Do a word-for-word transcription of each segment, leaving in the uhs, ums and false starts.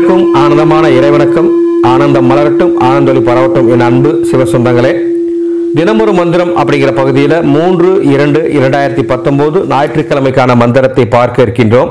அனைவருக்கும் ஆனந்தமான இறைவணக்கம். ஆனந்தம் மலரட்டும், ஆனந்தொலி பரவட்டும். என் அன்பு சிவசொந்தங்களே, தினமொரு மந்திரம் அப்படிங்கிற பகுதியில் மூன்று இரண்டு இரண்டாயிரத்தி பத்தொன்பது ஞாயிற்றுக்கிழமைக்கான மந்திரத்தை பார்க்க இருக்கின்றோம்.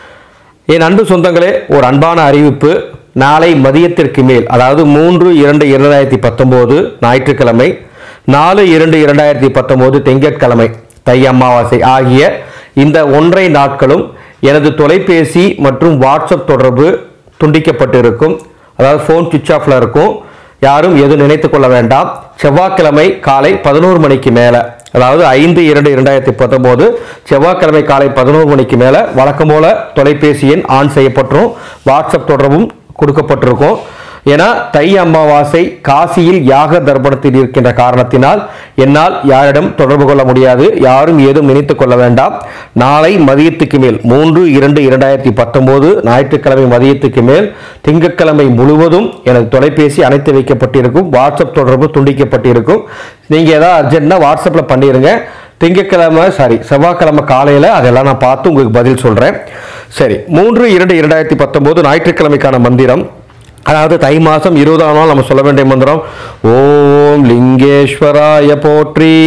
என் அன்பு சொந்தங்களே, ஒரு அன்பான அறிவிப்பு. நாளை மதியத்திற்கு மேல், அதாவது மூன்று இரண்டு இரண்டாயிரத்தி பத்தொன்பது ஞாயிற்றுக்கிழமை, நாலு இரண்டு இரண்டாயிரத்தி பத்தொன்பது திங்கட்கிழமை தை அமாவாசை ஆகிய இந்த ஒன்றை நாட்களும் எனது தொலைபேசி மற்றும் வாட்ஸ்அப் தொடர்பு துண்டிக்கப்பட்டிருக்கும். அதாவது ஃபோன் சுவிட்ச் ஆஃபில் இருக்கும். யாரும் எதுவும் நினைத்து கொள்ள வேண்டாம். செவ்வாய்க்கிழமை காலை பதினோரு மணிக்கு மேலே, அதாவது ஐந்து இரண்டு இரண்டாயிரத்தி பத்தொம்போது செவ்வாய்க்கிழமை காலை பதினோரு மணிக்கு மேலே வழக்கம் போல தொலைபேசி எண் ஆன் செய்யப்பட்டுரும். வாட்ஸ்அப் தொடர்பும் கொடுக்கப்பட்டிருக்கும். ஏன்னா தை அமாவாசை காசியில் யாக தர்ப்பணத்தில் இருக்கின்ற காரணத்தினால் என்னால் யாரிடம் தொடர்பு கொள்ள முடியாது. யாரும் ஏதும் நினைத்து கொள்ள வேண்டாம். நாளை மதியத்துக்கு மேல், மூன்று இரண்டு இரண்டாயிரத்தி பத்தொன்பது ஞாயிற்றுக்கிழமை மதியத்துக்கு மேல் திங்கட்கிழமை முழுவதும் எனது தொலைபேசி அணைத்து வைக்கப்பட்டிருக்கும். வாட்ஸ்அப் தொடர்பு துண்டிக்கப்பட்டிருக்கும். நீங்கள் ஏதாவது அர்ஜென்ட்னா வாட்ஸ்அப்பில் பண்ணிடுங்க. திங்கட்கிழமை சாரி செவ்வாய்க்கிழமை காலையில் அதெல்லாம் நான் பார்த்து உங்களுக்கு பதில் சொல்கிறேன். சரி, மூன்று இரண்டு இரண்டாயிரத்தி பத்தொம்போது ஞாயிற்றுக்கிழமைக்கான மந்திரம், அதாவது தை மாதம் இருபதாம் நாள் நம்ம சொல்ல வேண்டிய மந்திரம் ஓம் லிங்கேஸ்வராய போற்றி,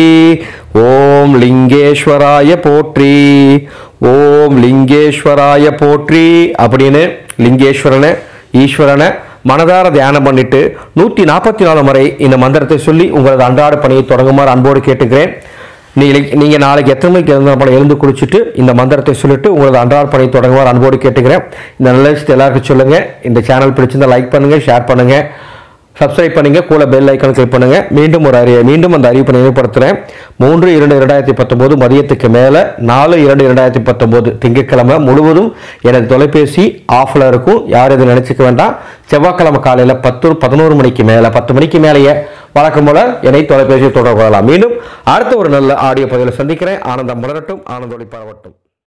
ஓம் லிங்கேஸ்வராய போற்றி, ஓம் லிங்கேஸ்வராய போற்றி அப்படின்னு லிங்கேஸ்வரனை ஈஸ்வரனை மனதார தியானம் பண்ணிட்டு நூற்றி நாற்பத்தி நாலு முறை இந்த மந்திரத்தை சொல்லி உங்களது அன்றாட பணியை தொடங்குமாறு அன்போடு கேட்டுக்கிறேன். நீங்கள் நீங்கள் நாளைக்கு எத்தனை மணிக்கு எழுந்தாலும் எழுந்து குளிச்சுட்டு இந்த மந்திரத்தை சொல்லிட்டு உங்களது அன்றாட பணியை தொடங்குவார் அன்போடு கேட்டுக்கிறேன். இந்த நல்ல விஷயத்தை எல்லாருக்கும் சொல்லுங்கள். இந்த சேனல் பிடிச்சிருந்தால் லைக் பண்ணுங்கள், ஷேர் பண்ணுங்கள், சப்ஸ்கிரைப் பண்ணுங்கள், கூட பெல் ஐக்கான் கிளிக் பண்ணுங்கள். மீண்டும் ஒரு அறிய மீண்டும் அந்த அறிவிப்பை நினைவுபடுத்துகிறேன். மூன்று இரண்டு இரண்டாயிரத்தி பத்தொம்போது மதியத்துக்கு மேலே, நாலு இரண்டு இரண்டாயிரத்தி பத்தொம்போது திங்கட்கிழமை முழுவதும் எனது தொலைபேசி ஆஃபில் இருக்கும். யாரும் எதுவும் நினச்சிக்க வேண்டாம். செவ்வாய்க்கிழமை காலையில் பத்து பதினோரு மணிக்கு மேலே பத்து மணிக்கு மேலேயே வழக்கம் போல என்னை தொலைபேசியை தொடர்பு கொள்ளலாம். மீண்டும் அடுத்த ஒரு நல்ல ஆடியோ பதிவில் சந்திக்கிறேன். ஆனந்தம் மலரட்டும், ஆனந்தொலி பரவட்டும்.